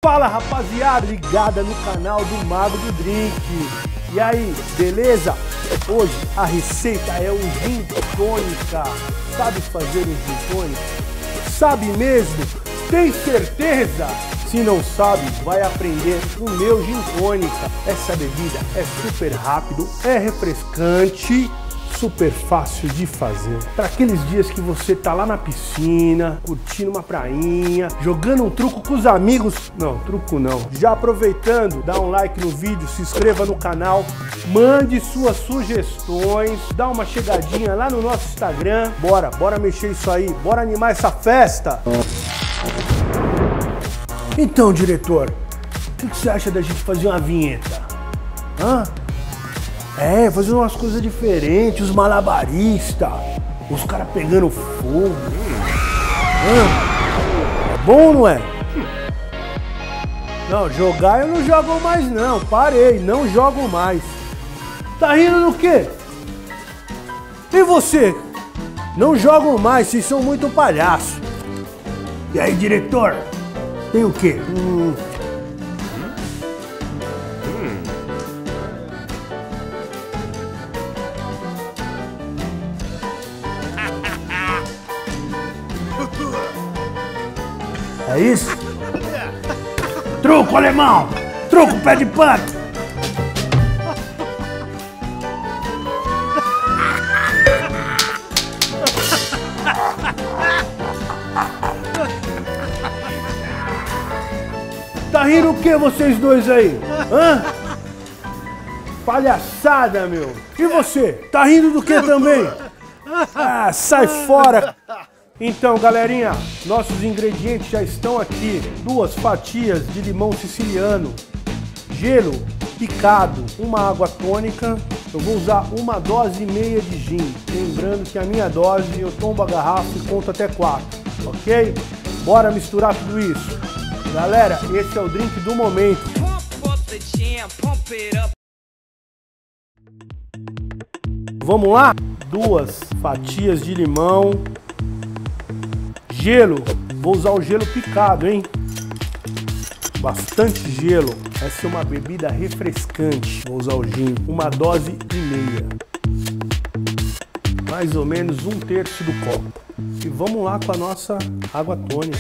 Fala rapaziada, ligada no canal do Mago do Drink. E aí, beleza? Hoje a receita é o gin tônica. Sabe fazer um gin tônica? Sabe mesmo? Tem certeza? Se não sabe, vai aprender o meu gin tônica. Essa bebida é super rápido, é refrescante, super fácil de fazer. Para aqueles dias que você tá lá na piscina, curtindo uma prainha, jogando um truco com os amigos. Não, truco não. Já aproveitando, dá um like no vídeo, se inscreva no canal, mande suas sugestões, dá uma chegadinha lá no nosso Instagram. Bora mexer isso aí, bora animar essa festa. Então, diretor, o que você acha da gente fazer uma vinheta? Hã? É, fazer umas coisas diferentes, os malabaristas, os caras pegando fogo. É bom ou não é? Não, jogar eu não jogo mais não, parei, não jogo mais. Tá rindo do quê? E você? Não jogam mais, vocês são muito palhaço. E aí, diretor? Tem o quê? É isso? Truco, alemão! Truco, pé de pato! Tá rindo o que vocês dois aí? Hã? Palhaçada, meu! E você? Tá rindo do que também? Ah, sai fora! Então, galerinha, nossos ingredientes já estão aqui. 2 fatias de limão siciliano, gelo picado, uma água tônica. Eu vou usar 1,5 dose de gin. Lembrando que a minha dose, eu tombo a garrafa e conto até 4, ok? Bora misturar tudo isso. Galera, esse é o drink do momento. Vamos lá? 2 fatias de limão. Gelo, vou usar o gelo picado, hein? Bastante gelo. Essa é uma bebida refrescante. Vou usar o gin, 1,5 dose. Mais ou menos 1/3 do copo. E vamos lá com a nossa água tônica.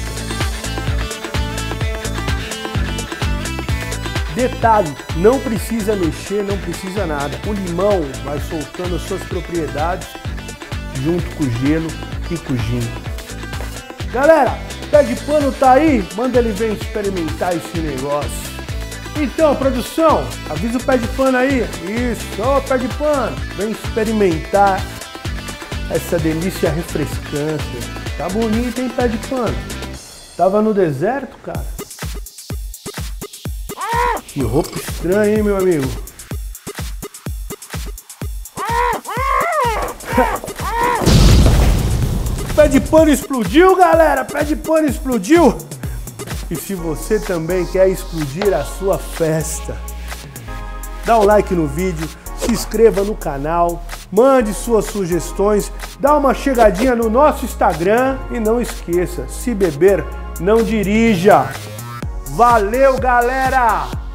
Detalhe, não precisa mexer, não precisa nada. O limão vai soltando as suas propriedades junto com o gelo e com o gin. Galera, pé de pano tá aí? Manda ele vir experimentar esse negócio. Então, produção, avisa o pé de pano aí. Isso, ó, pé de pano. Vem experimentar essa delícia refrescante. Tá bonito, hein, pé de pano? Tava no deserto, cara? Que roupa estranha, hein, meu amigo? Pé de pano explodiu, galera! Pé de pano explodiu! E se você também quer explodir a sua festa, dá um like no vídeo, se inscreva no canal, mande suas sugestões, dá uma chegadinha no nosso Instagram e não esqueça, se beber, não dirija! Valeu, galera!